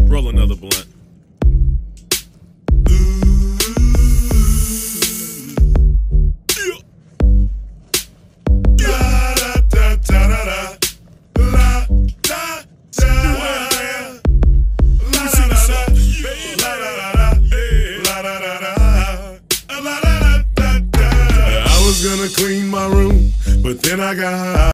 Roll another blunt. I was gonna clean my room, but then I got high.